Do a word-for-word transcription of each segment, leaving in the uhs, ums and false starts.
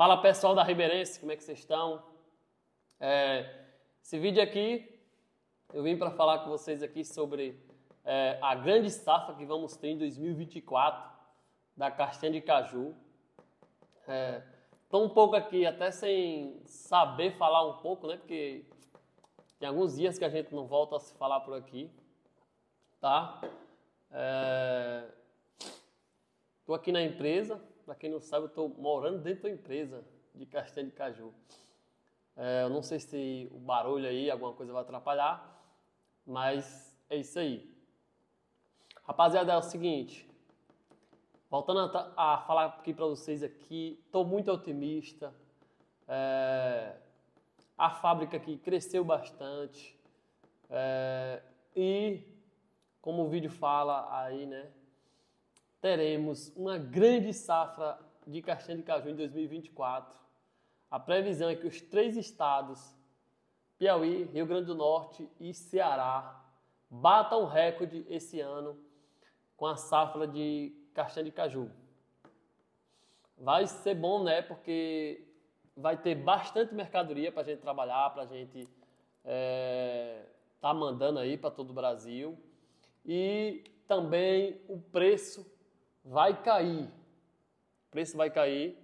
Fala pessoal da Ribeirense, como é que vocês estão? É, esse vídeo aqui, eu vim para falar com vocês aqui sobre é, a grande safra que vamos ter em dois mil e vinte e quatro da castanha de caju. Estou um pouco aqui até sem saber falar um pouco, né? Porque tem alguns dias que a gente não volta a se falar por aqui, tá? Estou é, aqui na empresa. Para quem não sabe, eu estou morando dentro da empresa de castanha de caju. É, eu não sei se o barulho aí, alguma coisa vai atrapalhar, mas é isso aí. Rapaziada, é o seguinte, voltando a, a falar aqui para vocês aqui, estou muito otimista. É, a fábrica aqui cresceu bastante é, e, como o vídeo fala aí, né? Teremos uma grande safra de castanha de caju em dois mil e vinte e quatro. A previsão é que os três estados, Piauí, Rio Grande do Norte e Ceará, batam recorde esse ano com a safra de castanha de caju. Vai ser bom, né? Porque vai ter bastante mercadoria para a gente trabalhar, para a gente é, tá mandando aí para todo o Brasil. E também o preço vai cair. O preço vai cair.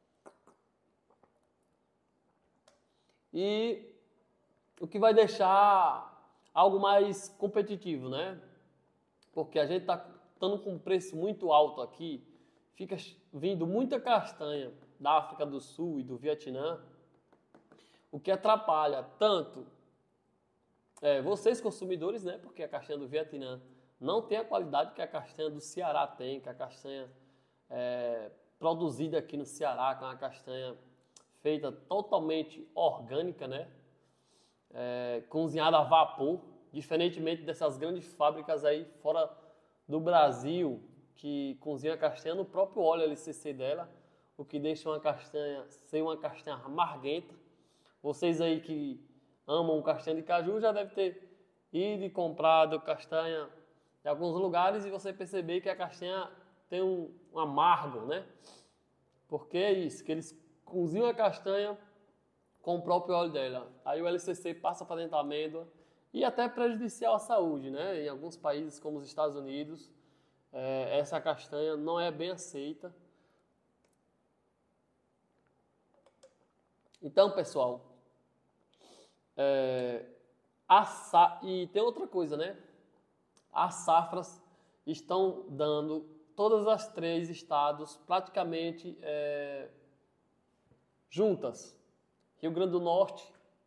E o que vai deixar algo mais competitivo, né? Porque a gente está estando com um preço muito alto aqui, fica vindo muita castanha da África do Sul e do Vietnã, o que atrapalha tanto é, vocês consumidores, né? Porque a castanha do Vietnã não tem a qualidade que a castanha do Ceará tem, que a castanha é, produzida aqui no Ceará, que é uma castanha feita totalmente orgânica, né? É, cozinhada a vapor, diferentemente dessas grandes fábricas aí fora do Brasil, que cozinham a castanha no próprio óleo L C C dela, o que deixa uma castanha ser uma castanha amarguenta. Vocês aí que amam castanha de caju já devem ter ido e comprado castanha em alguns lugares e você perceber que a castanha tem um, um amargo, né? Porque é isso, que eles cozinham a castanha com o próprio óleo dela. Aí o L C C passa para dentro da amêndoa e até é prejudicial à saúde, né? Em alguns países como os Estados Unidos, é, essa castanha não é bem aceita. Então, pessoal, é, a sa... e tem outra coisa, né? As safras estão dando todas as três estados praticamente é, juntas. Rio Grande do Norte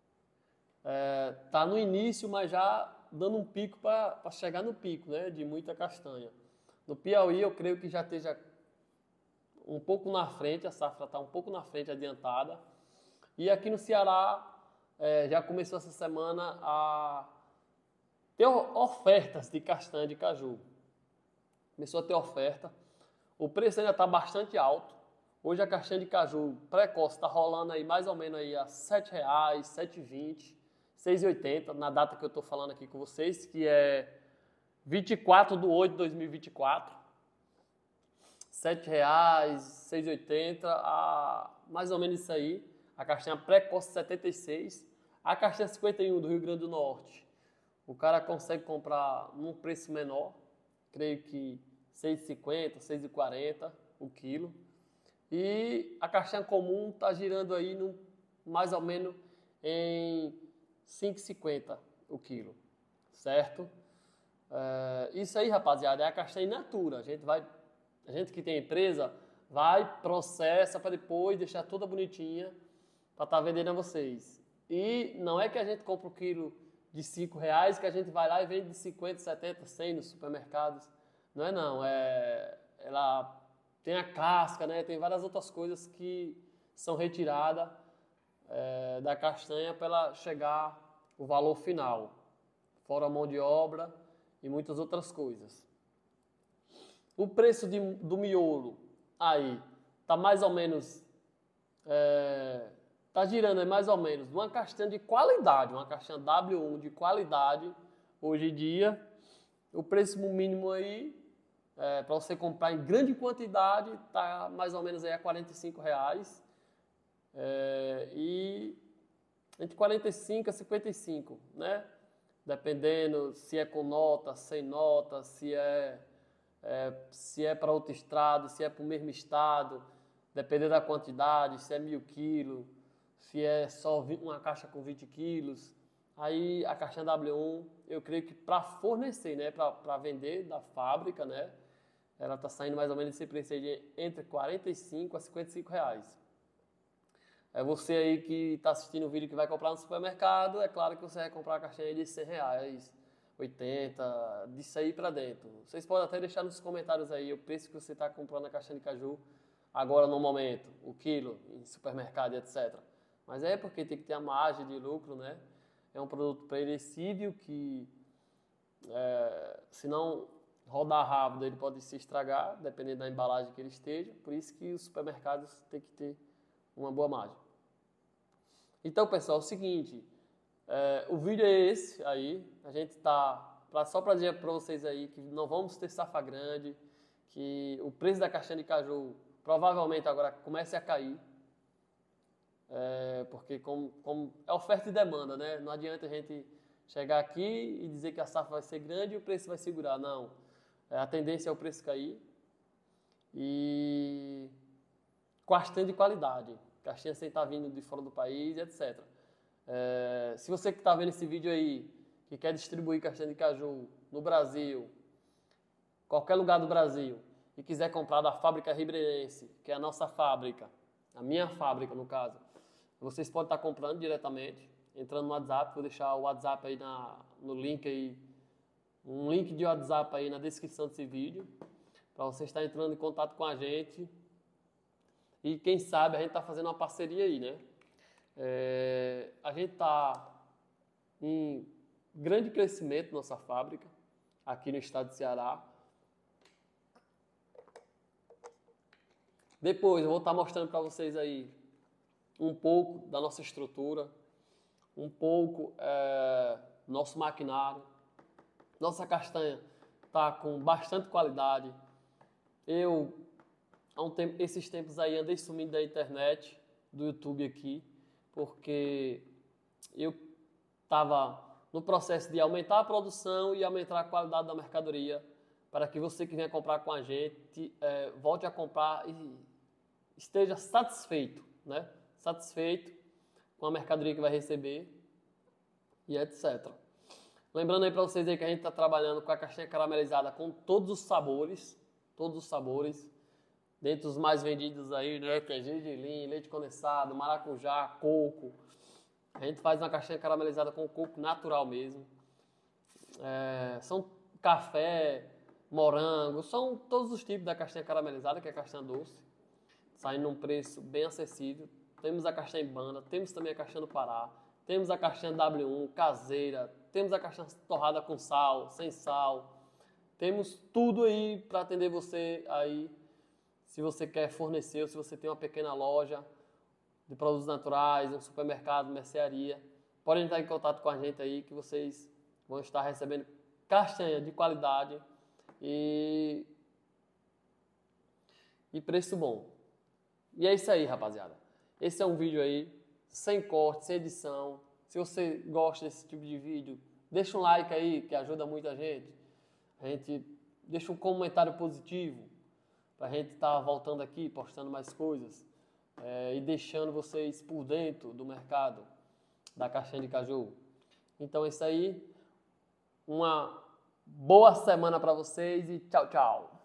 está é, no início, mas já dando um pico para chegar no pico, né, de muita castanha. No Piauí eu creio que já esteja um pouco na frente, a safra está um pouco na frente, adiantada. E aqui no Ceará é, já começou essa semana a ter ofertas de castanha de caju. Começou a ter oferta. O preço ainda está bastante alto. Hoje a castanha de caju precoce está rolando aí mais ou menos aí a sete reais, sete reais e vinte centavos, seis reais e oitenta centavos, na data que eu estou falando aqui com vocês, que é vinte e quatro de oito de dois mil e vinte e quatro. sete reais, seis reais e oitenta centavos, a, mais ou menos isso aí. A castanha precoce setenta e seis. A castanha cinquenta e um do Rio Grande do Norte, o cara consegue comprar num preço menor, creio que seis reais e cinquenta centavos, seis reais e quarenta centavos o quilo. E a castanha comum está girando aí no, mais ou menos em cinco reais e cinquenta centavos o quilo, certo? É, isso aí, rapaziada, é a castanha in natura. A gente vai, a gente que tem empresa, vai, processa para depois deixar toda bonitinha para estar tá vendendo a vocês. E não é que a gente compra o quilo de cinco reais que a gente vai lá e vende de cinquenta, setenta, cem nos supermercados. Não é não, é ela tem a casca, né? Tem várias outras coisas que são retiradas é, da castanha para ela chegar o valor final, fora a mão de obra e muitas outras coisas. O preço de, do miolo aí tá mais ou menos é, tá girando aí mais ou menos uma castanha de qualidade, uma castanha W um de qualidade hoje em dia. O preço mínimo aí É, para você comprar em grande quantidade, está mais ou menos aí a quarenta e cinco reais. É, e entre quarenta e cinco a cinquenta e cinco, né? Dependendo se é com nota, sem nota, se é, é se é para outro estado, se é para o mesmo estado, dependendo da quantidade, se é mil quilos, se é só uma caixa com vinte quilos. Aí a caixinha W um, eu creio que para fornecer, né, para vender da fábrica, né, ela está saindo mais ou menos esse preço aí de entre quarenta e cinco a cinquenta e cinco reais. É você aí que está assistindo o vídeo que vai comprar no supermercado, é claro que você vai comprar a caixinha de cem reais, oitenta, disso aí para dentro. Vocês podem até deixar nos comentários aí o preço que você está comprando a caixinha de caju agora no momento, o quilo, em supermercado e etcétera. Mas é porque tem que ter a margem de lucro, né? É um produto perecível que, é, se não rodar rápido, ele pode se estragar, dependendo da embalagem que ele esteja. Por isso que os supermercados têm que ter uma boa margem. Então, pessoal, é o seguinte, é, o vídeo é esse aí. A gente tá, pra, só para dizer para vocês aí que não vamos ter safra grande, que o preço da caixinha de caju provavelmente agora comece a cair. É, porque como, como é oferta e demanda, né? Não adianta a gente chegar aqui e dizer que a safra vai ser grande e o preço vai segurar. Não. É, a tendência é o preço cair. E castanha de qualidade. Caixinha sem estar vindo de fora do país, etcétera. É, se você que está vendo esse vídeo aí, que quer distribuir castanha de caju no Brasil, qualquer lugar do Brasil, e quiser comprar da fábrica ribeirense, que é a nossa fábrica, a minha fábrica no caso, vocês podem estar comprando diretamente, entrando no WhatsApp, vou deixar o WhatsApp aí na, no link aí, um link de WhatsApp aí na descrição desse vídeo, para você estar entrando em contato com a gente. E quem sabe a gente está fazendo uma parceria aí, né? É, a gente está em grande crescimento nossa fábrica, aqui no estado de Ceará. Depois eu vou estar mostrando para vocês aí um pouco da nossa estrutura, um pouco é, nosso maquinário. Nossa castanha está com bastante qualidade. Eu, há um tempo, esses tempos aí, andei sumindo da internet, do YouTube aqui, porque eu estava no processo de aumentar a produção e aumentar a qualidade da mercadoria, para que você que venha comprar com a gente é, volte a comprar e esteja satisfeito, né? Satisfeito com a mercadoria que vai receber e etcétera. Lembrando aí para vocês aí que a gente está trabalhando com a caixinha caramelizada com todos os sabores, todos os sabores, dentre os mais vendidos aí, né, que é gergelim, leite condensado, maracujá, coco. A gente faz uma caixinha caramelizada com coco natural mesmo. É, são café, morango, são todos os tipos da caixinha caramelizada, que é a caixinha doce, saindo num preço bem acessível. Temos a caixinha em banda, temos também a caixinha do Pará, temos a caixinha W um, caseira, temos a caixinha torrada com sal, sem sal. Temos tudo aí para atender você aí, se você quer fornecer, ou se você tem uma pequena loja de produtos naturais, um supermercado, mercearia. Podem entrar em contato com a gente aí, que vocês vão estar recebendo castanha de qualidade e, e preço bom. E é isso aí, rapaziada. Esse é um vídeo aí, sem corte, sem edição. Se você gosta desse tipo de vídeo, deixa um like aí, que ajuda muita gente. A gente deixa um comentário positivo, para a gente estar voltando aqui, postando mais coisas. É, e deixando vocês por dentro do mercado da caixinha de caju. Então é isso aí. Uma boa semana para vocês e tchau, tchau.